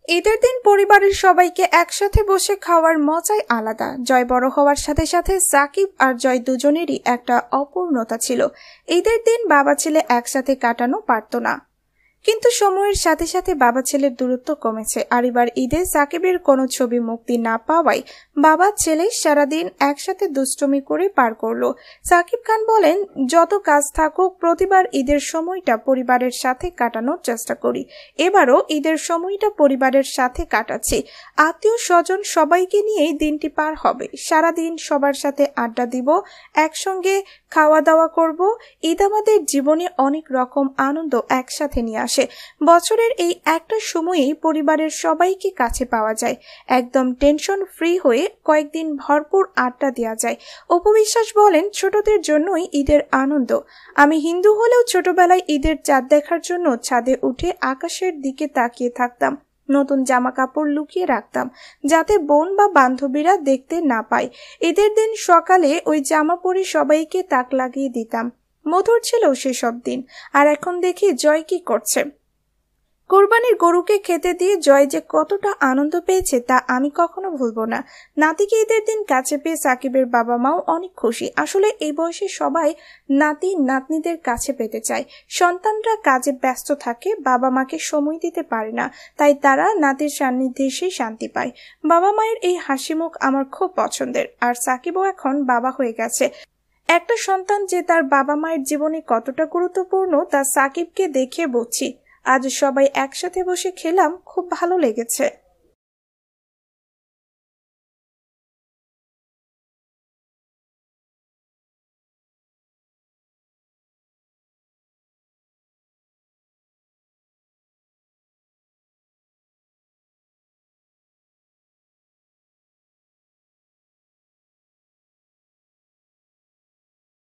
ঈদের দিন পরিবারের সবাইকে একসাথে বসে খাওয়ার মজাই আলাদা। জয় বড় হওয়ার সাথে সাথে সাকিব আর জয় দুজনেরই একটা অপূর্ণতা ছিল। ঈদের দিন বাবা ছেলে একসাথে কাটানো পারত না, কিন্তু সময়ের সাথে সাথে বাবা ছেলের দূরত্ব কমেছে। আর এবার ঈদে সাকিবের কোনো ছবি মুক্তি না পাওয়ায় বাবা ছেলে সারাদিন একসাথে দুষ্টুমি করে পার করলো। সাকিব খান বলেন, যত কাজ থাকুক প্রতিবার ঈদের সময়টা পরিবারের সাথে কাটানোর চেষ্টা করি। এবারও ঈদের সময়টা পরিবারের সাথে কাটাচ্ছি। আত্মীয় স্বজন সবাইকে নিয়েই দিনটি পার হবে। সারাদিন সবার সাথে আড্ডা দিব, একসঙ্গে খাওয়া দাওয়া করব। ঈদ আমাদের জীবনে অনেক রকম আনন্দ একসাথে নিয়ে আসে। বছরের এই একটা সময়েই পরিবারের সবাইকে কাছে পাওয়া যায়। একদম টেনশন ফ্রি হয়ে কয়েকদিন ভরপুর আড্ডা দেওয়া যায়। উপবিশ্বাস বলেন, ছোটদের জন্যই ঈদের আনন্দ। আমি হিন্দু হলেও ছোটবেলায় ঈদের চাঁদ দেখার জন্য ছাদে উঠে আকাশের দিকে তাকিয়ে থাকতাম। নতুন জামা কাপড় লুকিয়ে রাখতাম যাতে বোন বা বান্ধবীরা দেখতে না পায়। ঈদের দিন সকালে ওই জামা পরে সবাইকে তাক লাগিয়ে দিতাম। মধুর ছিল সেসব দিন। আর এখন দেখি জয় কি করছে। কোরবানির গরুকে খেতে দিয়ে জয় যে কতটা আনন্দ পেয়েছে তা আমি কখনো ভুলবো না। নাতিকে ঈদের দিন কাছে পেয়ে সাকিবের বাবা মাও অনেক খুশি। আসলে এই বয়সে সবাই নাতি নাতনিদের কাছে পেতে চায়। সন্তানরা কাজে ব্যস্ত থাকে, বাবা মাকে সময় দিতে পারে না, তাই তারা নাতির সান্নিধ্যে এসে শান্তি পায়। বাবা মায়ের এই হাসি মুখ আমার খুব পছন্দের। আর সাকিবও এখন বাবা হয়ে গেছে। একটা সন্তান যে তার বাবা মায়ের জীবনে কতটা গুরুত্বপূর্ণ তা সাকিবকে দেখে বুঝছি। আজ সবাই একসাথে বসে খেলাম, খুব ভালো লেগেছে।